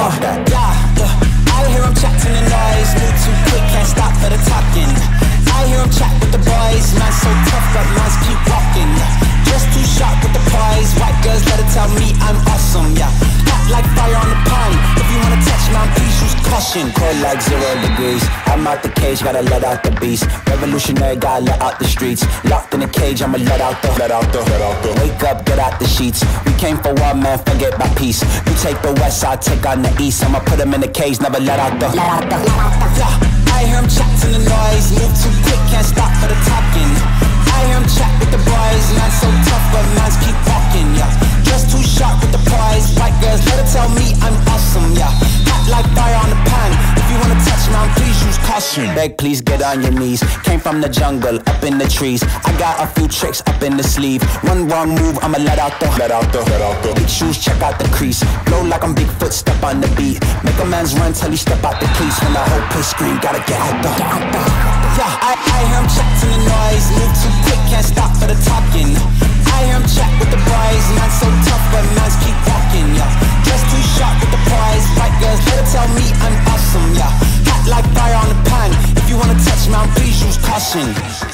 Yeah, I hear him chatting the noise, move too quick, can't stop for the talking. I hear him chat with the boys, man so tough, but mans keep walking. Just too sharp with the prize, white girls let her tell me I'm awesome. Yeah, hot like fire on the pond. If you wanna touch me, please use caution. Cold like 0 degrees. I'm out the cage, gotta let out the beast. Revolutionary, gotta let out the streets. Locked in a cage, I'ma let out the. Wake up, get out the sheets. We came for war, man, forget my peace. You take the west, I take on the east. I'ma put him in the cage, never let out the. Yeah, I hear him chatting the noise, move too quick, can't stop for the talking. I hear him chat with the boys, man so tough, but mans keep walking. Yeah, just too sharp with the prize. White girls, let her tell me I'm awesome. Yeah, hot like fire on the pan. If you wanna touch me, please use caution. Beg, please get on your knees. Came from the jungle, up in the trees. I got a few tricks up in the sleeve. One wrong move, I'ma let out the. Big shoes, check out the crease. Blow like I'm Bigfoot, step on the beat. Make a man's run till he step out the cleats. When the whole place scream, gotta get out the. Yeah, I hear him chatting the noise, move too quick, can't stop for the talking. I hear him chat with the boys, man so tough, but mans keep walking. Yeah, just too sharp with the prize. White girls, let her tell me I'm awesome. Yeah, hot like fire on the pan. If you wanna touch me, please use caution.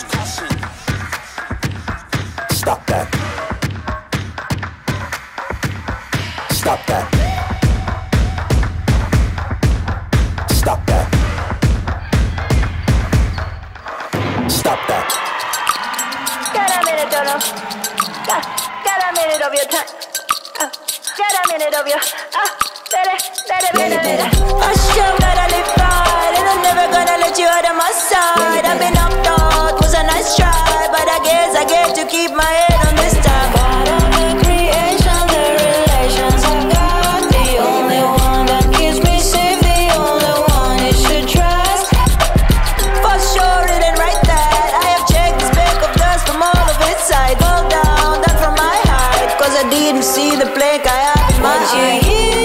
Stop that. Stop that. Stop that. Stop that. Got a minute, don't know. Got a minute of your time. Got a minute of your. Let it. I sure gotta live right, and I'm never gonna let you out of my side. I've been knocked out, was a nice try, but I guess I get to keep my head on this time. God of the creation, the relations I got, the only one that keeps me safe, the only one you should trust. For sure, it ain't right that I have checked the speck of dust from all of its side. Go down from my height, cause I didn't see the plank I have in my eye.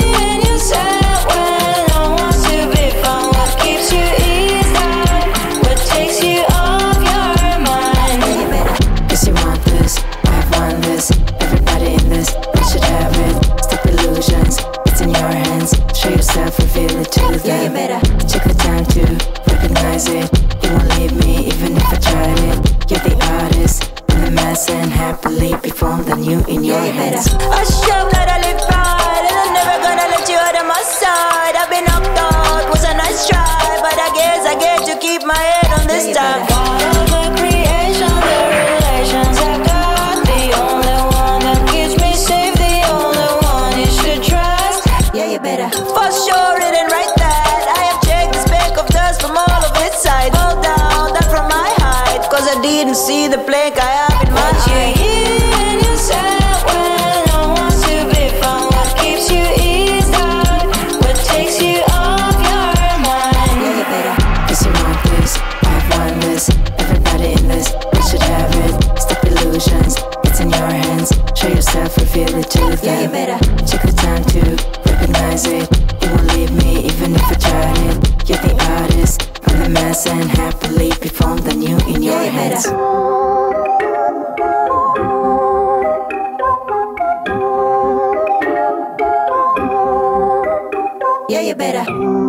Reveal it to them. Yeah, you better take the time to recognize it. You won't leave me even if I tried it. You're the artist in the mass and happily perform the new in your hands. I sure gotta live right, and I'm never gonna let you out of my side. I've been knocked out, was a nice try, but I guess I get to keep my head on this time. God of the creation, the relations I got, the only one that keeps me safe, the only one you should trust. Yeah, you better. For sure it ain't right that I have checked the speck of dust from all of its sides. Go down from my height, cause I didn't see the plank I have in my eye. In yourself when no one's to be found. What keeps you is out, what takes you off your mind. Yeah, you better. Cause you want this, I want this. Everybody in this, we should have it. Stop illusions, it's in your hands. Show yourself, reveal it to them. Yeah, you better. Take the time to recognize it. You won't leave me even if I tried it. You're the artist, I'm the mass and happily perform the new in your hands. Yeah, you better.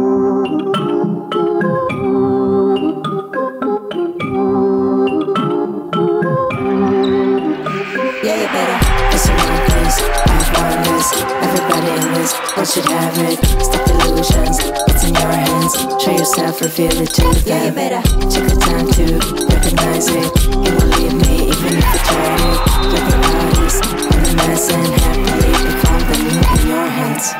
Yeah, you better. Cause you want this, I want this. Everybody in this, we should have it. Stop illusions, it's in your hands. Show yourself, reveal it to them. Yeah, you better. Take the time to recognize it. You won't leave me even if I tried it. You're the artist, I'm the mass and happily perform the new in your hands.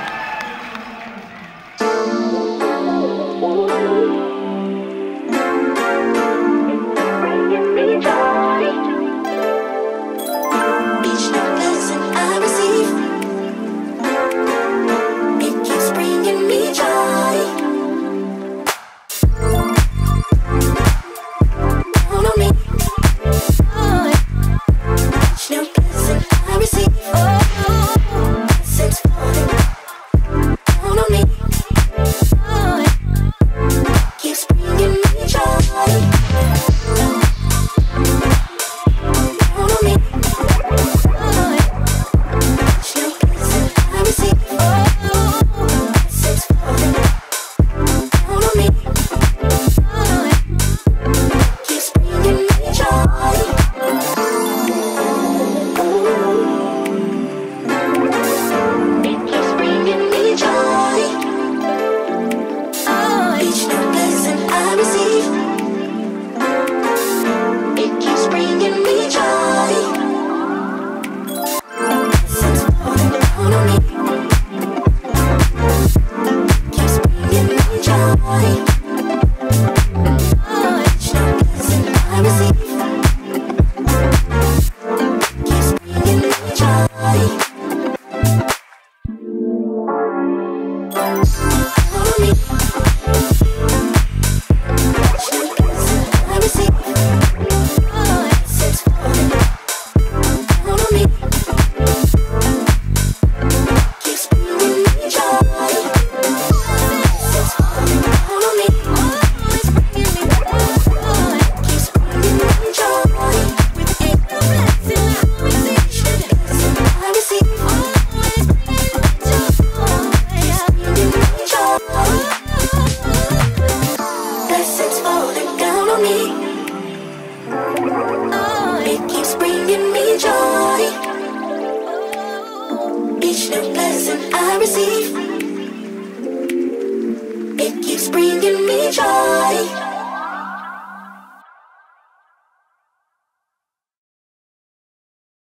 Each new blessing I receive, it keeps bringing me joy.